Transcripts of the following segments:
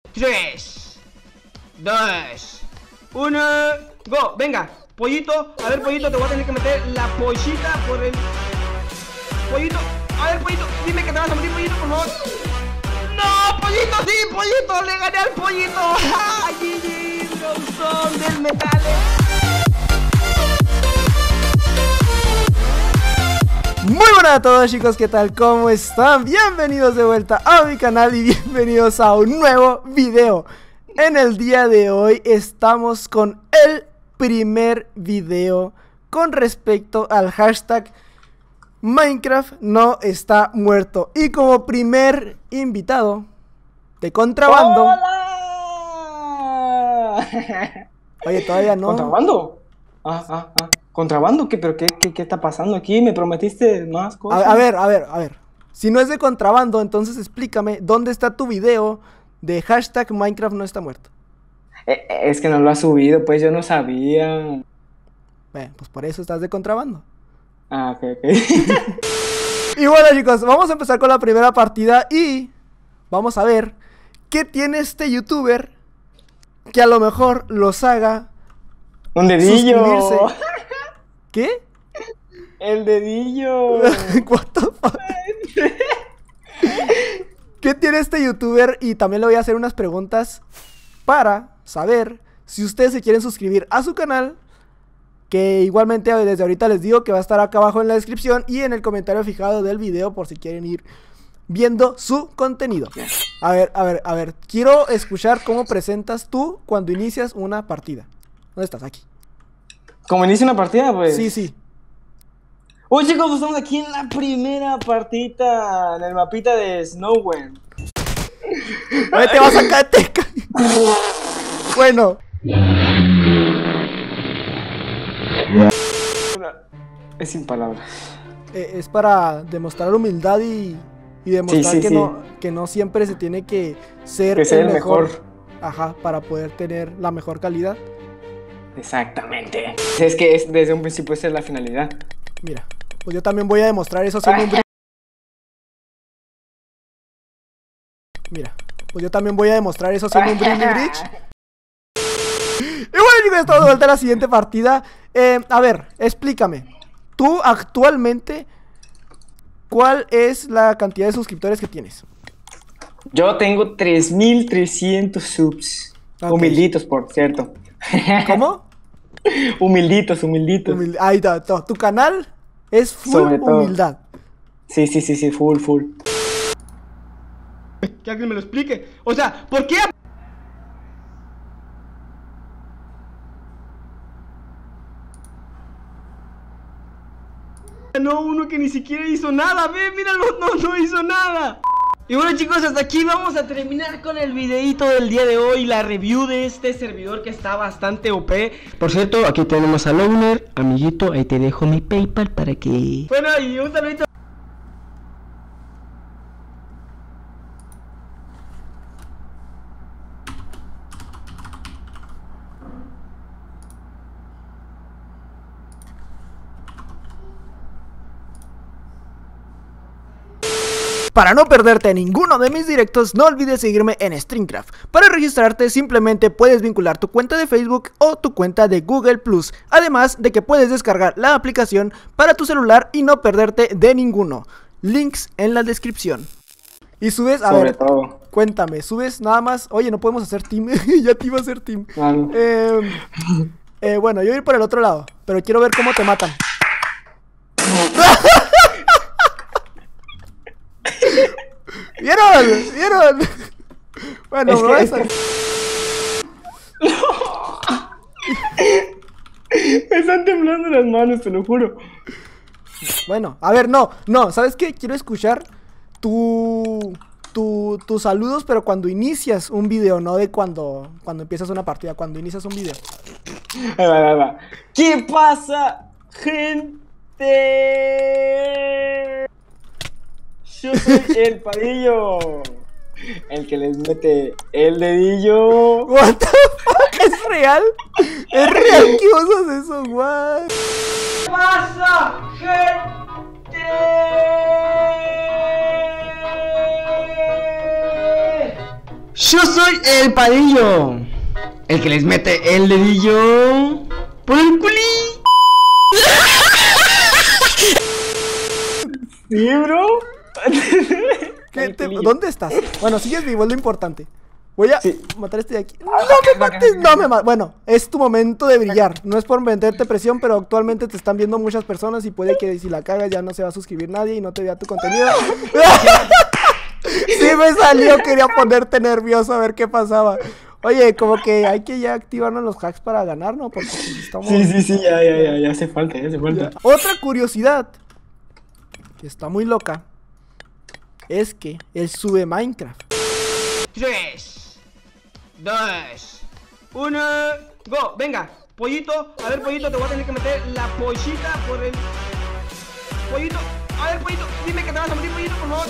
3, 2, 1, go, venga, pollito, a ver pollito, te voy a tener que meter la pollita por el... Pollito, a ver pollito, dime que te vas a morir pollito, por favor. ¡No, pollito, sí, pollito! ¡Le gané al pollito! ¡Ah, GG! ¡No son del metal! Muy buenas a todos, chicos, ¿qué tal? ¿Cómo están? Bienvenidos de vuelta a mi canal y bienvenidos a un nuevo video. En el día de hoy estamos con el primer video con respecto al hashtag Minecraft no está muerto. Y como primer invitado de contrabando... ¡Hola! Oye, todavía no. ¿Contrabando? ¿Contrabando? ¿Pero qué está pasando aquí? ¿Me prometiste más cosas? A ver. Si no es de contrabando, entonces explícame dónde está tu video de hashtag Minecraft no está muerto. Es que no lo has subido, pues yo no sabía. Pues por eso estás de contrabando. Ok. Y bueno, chicos, vamos a empezar con la primera partida y vamos a ver qué tiene este youtuber que a lo mejor los haga ¡Un dedillo! suscribirse. ¿Qué? ¡El dedillo! What the fuck? ¿Qué tiene este youtuber? Y también le voy a hacer unas preguntas para saber si ustedes se quieren suscribir a su canal, que igualmente desde ahorita les digo que va a estar acá abajo en la descripción y en el comentario fijado del video por si quieren ir viendo su contenido. A ver, quiero escuchar cómo presentas tú cuando inicias una partida. ¿Dónde estás? Aquí. ¿Cómo inicia una partida, pues? Sí. Uy, chicos, pues estamos aquí en la primera partida, en el mapita de Snowwen. Oye, te vas a caer, te caes. Bueno. Es sin palabras. Es para demostrar humildad y demostrar Sí. que no siempre se tiene que ser el mejor. Ajá, para poder tener la mejor calidad. Exactamente. Es que desde un principio esa es la finalidad. Mira, pues yo también voy a demostrar eso haciendo un bridge. Mira, pues yo también voy a demostrar eso haciendo un bridge. Y bueno, chicos, estamos de vuelta a la siguiente partida. A ver, explícame. Tú actualmente, ¿cuál es la cantidad de suscriptores que tienes? Yo tengo 3300 subs. Okay. Humilditos, por cierto. ¿Cómo? Humilditos. Ahí está, tu canal es full humildad. Sí, full. Que alguien me lo explique. O sea, ¿por qué? No, uno que ni siquiera hizo nada, ve, míralo, no hizo nada. Y bueno, chicos, hasta aquí vamos a terminar con el videito del día de hoy, la review de este servidor que está bastante OP. Por cierto, aquí tenemos al owner, amiguito, ahí te dejo mi PayPal para que... Bueno, y un saludito. Para no perderte ninguno de mis directos, no olvides seguirme en Streamcraft. Para registrarte simplemente puedes vincular tu cuenta de Facebook o tu cuenta de Google+. Además de que puedes descargar la aplicación para tu celular y no perderte de ninguno. Links en la descripción. Y subes, a ver, cuéntame, subes nada más. Oye, no podemos hacer team. Ya te iba a hacer team. Bueno, yo voy a ir por el otro lado, pero quiero ver cómo te matan. ¿Vieron? Bueno, me voy a hacer... Me están temblando las manos, te lo juro. Bueno, a ver, no, ¿sabes qué? Quiero escuchar tus saludos, pero cuando inicias un video, no de cuando empiezas una partida, cuando inicias un video. Ahí va. ¿Qué pasa, gente? Yo soy el Padillo, el que les mete el dedillo. What the fuck, ¿es real? ¿Es real que usas eso, what? ¿Qué pasa, gente? Yo soy el Padillo, el que les mete el dedillo por el culí. Sí, bro. ¿Dónde estás? Bueno, sigues vivo, es lo importante. Voy a matar a este de aquí. ¡No me mates! ¡No me mates! Bueno, es tu momento de brillar. No es por meterte presión, pero actualmente te están viendo muchas personas y puede que si la cagas ya no se va a suscribir nadie y no te vea tu contenido. Sí me salió, quería ponerte nervioso a ver qué pasaba. Oye, como que hay que ya activarnos los hacks para ganar, ¿no? Porque pues, estamos... Sí, ya hace falta, Ya. Otra curiosidad que está muy loca es que él sube Minecraft. 3, 2, 1, go, venga, pollito, a ver pollito, te voy a tener que meter la pollita por el... Pollito, a ver pollito, dime que te vas a morir pollito, por favor.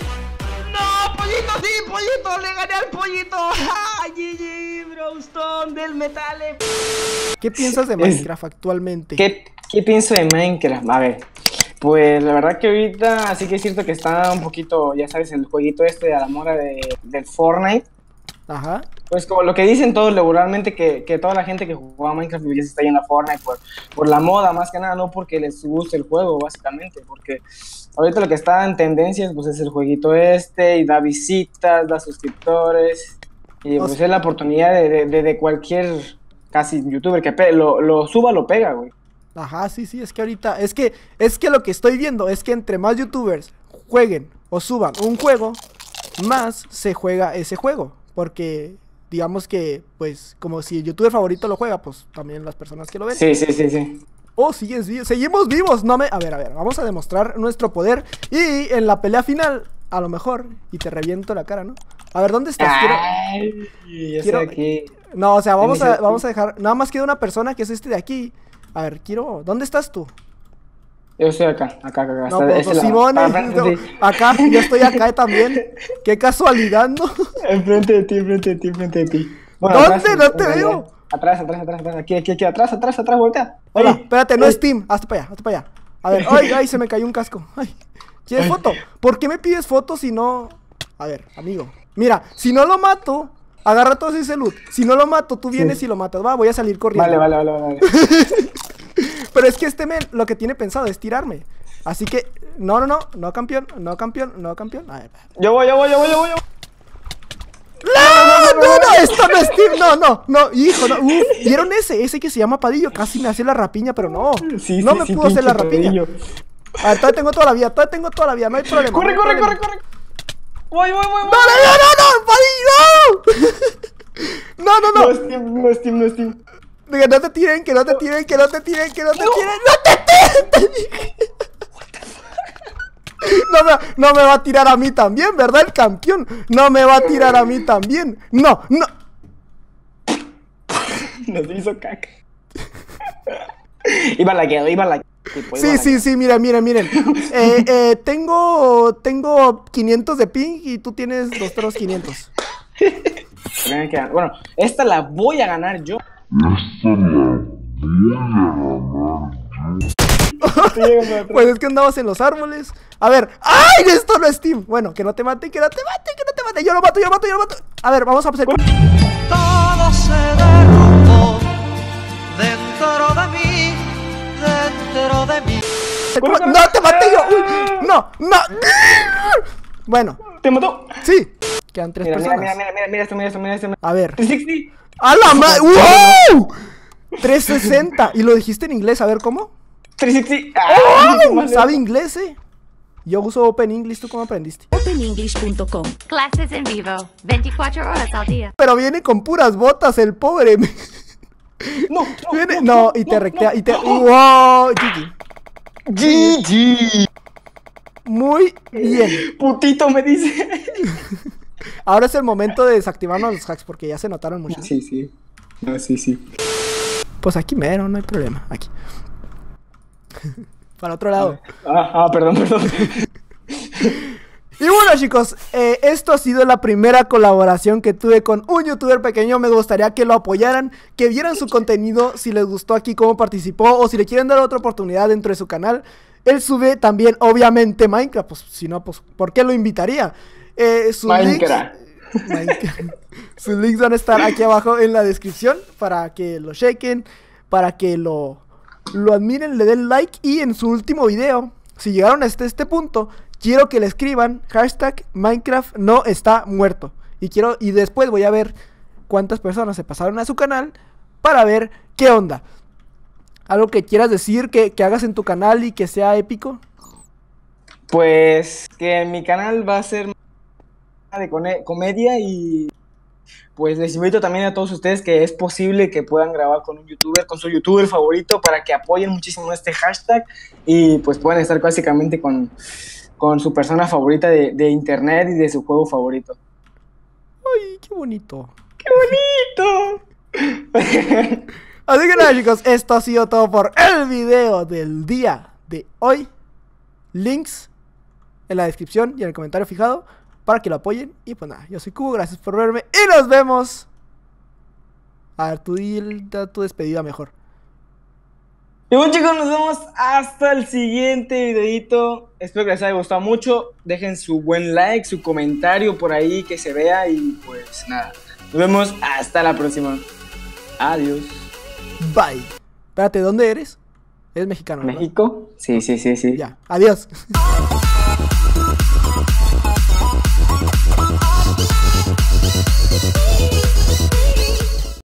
No, pollito, sí, pollito, le gané al pollito. GG, Browstone del Metale. ¿Qué piensas de Minecraft actualmente? ¿Qué pienso de Minecraft? A ver, pues la verdad que ahorita sí que es cierto que está un poquito, ya sabes, el jueguito este a la moda del Fortnite. Ajá. Pues como lo que dicen todos regularmente, que toda la gente que jugaba Minecraft ya se está yendo a Fortnite por la moda, más que nada, no porque les guste el juego, básicamente, porque ahorita lo que está en tendencias pues es el jueguito este, y da visitas, da suscriptores, y pues es la oportunidad de cualquier casi youtuber que lo suba, lo pega, güey. Ajá, sí, es que ahorita, es que lo que estoy viendo es que entre más youtubers jueguen o suban un juego, más se juega ese juego, porque digamos que, pues, como si el youtuber favorito lo juega, pues también las personas que lo ven. Sí. Oh, seguimos vivos, no me... A ver, vamos a demostrar nuestro poder y en la pelea final, a lo mejor, y te reviento la cara, ¿no? A ver, ¿dónde estás? Quiero aquí. No, o sea, vamos a dejar, nada más queda una persona que es este de aquí. A ver, ¿dónde estás tú? Yo estoy acá. No, pues Simón, acá, yo estoy acá también. Qué casualidad, ¿no? Enfrente de ti. Bueno, ¿dónde? Atrás, no te veo. Atrás, aquí, atrás, voltea. Hola, espérate, no es Steam, hazte para allá. A ver, ay, se me cayó un casco. Ay, ¿quieres foto? ¿Por qué me pides foto si no...? A ver, amigo, mira, si no lo mato, agarra todo ese loot. Si no lo mato, tú vienes y lo matas, voy a salir corriendo. Vale. Pero es que lo que tiene pensado es tirarme. Así que, no, campeón. A ver. Yo voy. No, esto no es Steam, no, hijo, no. ¿Vieron ese que se llama Padillo? Casi me hace la rapiña, pero no. No me pudo hacer la rapiña. Padillo. A ver, todavía tengo toda la vida, no hay problema. Corre. Voy. No, Padillo. No. No es Steam. Que no te tiren. No me va a tirar a mí también, ¿verdad? El campeón no me va a tirar a mí también. No. Nos hizo caca. Iba lagueado. Sí, miren. Tengo 500 de ping y tú tienes los otros 500. Bueno, esta la voy a ganar yo. Pues es que andamos en los árboles. A ver, ¡ay! Esto no es Steam. Bueno, que no te maten. Yo lo mato. A ver, vamos a hacer. Todo se derrumbó dentro de mí. No, te maté yo. Uy, no. Bueno. ¿Te mató? Sí. Quedan 3 personas. Mira esto. A ver. 360. ¡A la madre! ¡Wow! 360. Y lo dijiste en inglés, a ver, ¿cómo? 360. ¡Oh! ¿Sabe inglés, Yo uso Open English, ¿tú cómo aprendiste? OpenEnglish.com. Clases en vivo, 24 horas al día. Pero viene con puras botas, el pobre. No, y te recrea, y te... ¡Wow! GG. Muy bien. Putito me dice. Ahora es el momento de desactivarnos los hacks porque ya se notaron mucho. Sí. No, sí. Pues aquí mero, no hay problema. Aquí. Para otro lado. Perdón. Y bueno, chicos, esto ha sido la primera colaboración que tuve con un youtuber pequeño. Me gustaría que lo apoyaran, que vieran su contenido, si les gustó aquí cómo participó, o si le quieren dar otra oportunidad dentro de su canal. Él sube también, obviamente, Minecraft. Pues si no, pues, ¿por qué lo invitaría? Sus Minecraft. Sus links van a estar aquí abajo en la descripción para que lo chequen, para que lo admiren, le den like. Y en su último video, si llegaron hasta este punto, quiero que le escriban hashtag Minecraft no está muerto. Y después voy a ver cuántas personas se pasaron a su canal para ver qué onda. ¿Algo que quieras decir, que hagas en tu canal y que sea épico? Pues que mi canal va a ser de comedia y pues les invito también a todos ustedes que es posible que puedan grabar con un youtuber, con su youtuber favorito, para que apoyen muchísimo este hashtag y pues puedan estar básicamente con su persona favorita de internet y de su juego favorito. ¡Ay, qué bonito! ¡Qué bonito! Así que nada, chicos, esto ha sido todo por el video del día de hoy. Links en la descripción y en el comentario fijado para que lo apoyen. Y pues nada, yo soy Cubo, gracias por verme y nos vemos. A ver, tú di tu despedida mejor. Y bueno, chicos, nos vemos hasta el siguiente videito. Espero que les haya gustado mucho. Dejen su buen like, su comentario por ahí que se vea. Y pues nada, nos vemos hasta la próxima. Adiós. Bye. Espérate, ¿dónde eres? ¿Eres mexicano? ¿verdad? ¿México? Sí. Ya, adiós.